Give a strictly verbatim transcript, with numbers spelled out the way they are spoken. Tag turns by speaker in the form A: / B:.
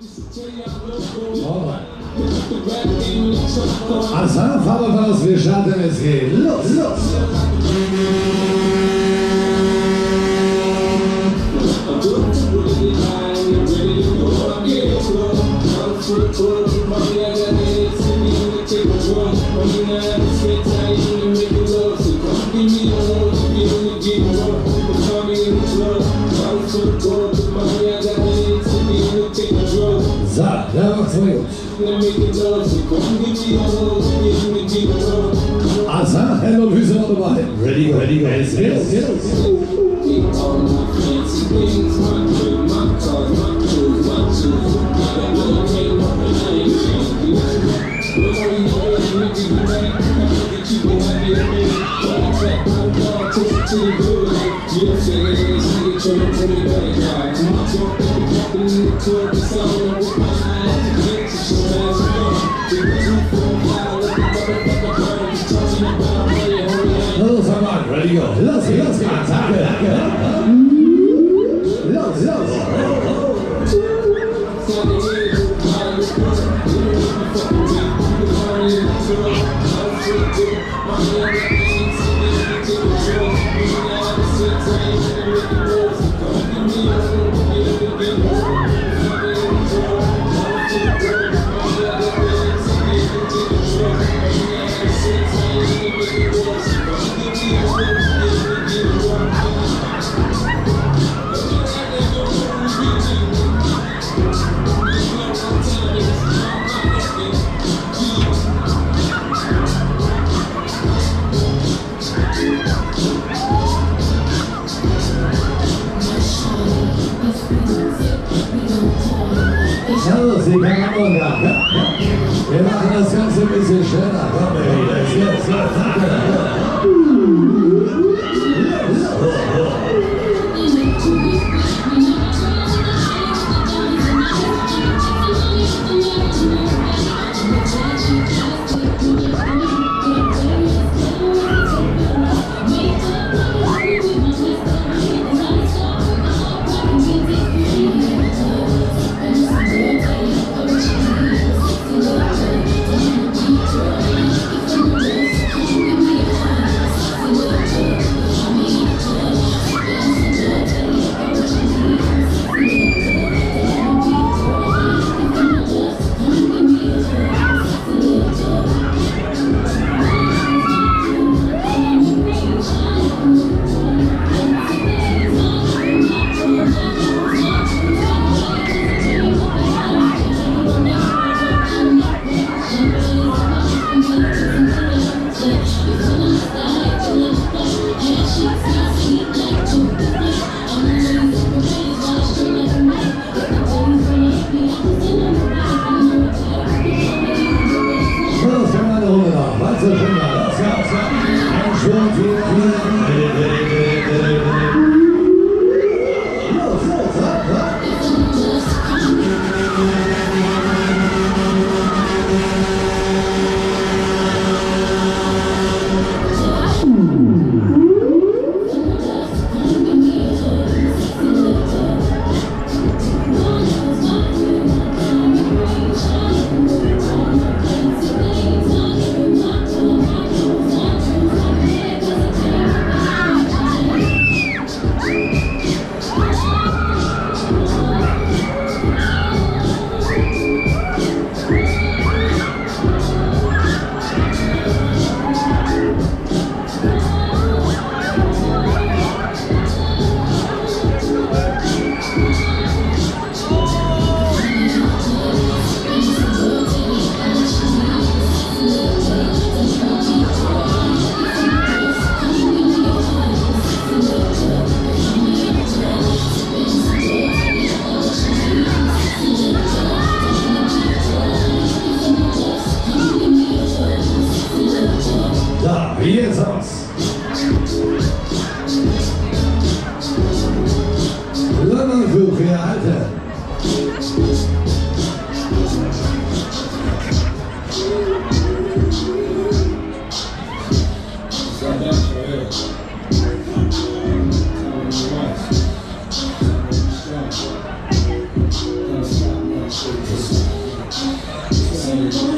A: Azar, fala para os fechados nesse game. Los, los. Za, dawa twoją. Azar, hello, who's on the line? Ready, go, ready, go. Let's go, let's go. Hello, Saman, ready, go. Los, los, attacke, los, los. Saludos y Canamanga. Wir machen das Ganze ein bisschen schneller. Komm, ey, jetzt, jetzt, jetzt.
B: We'll be right back.
A: Thank you.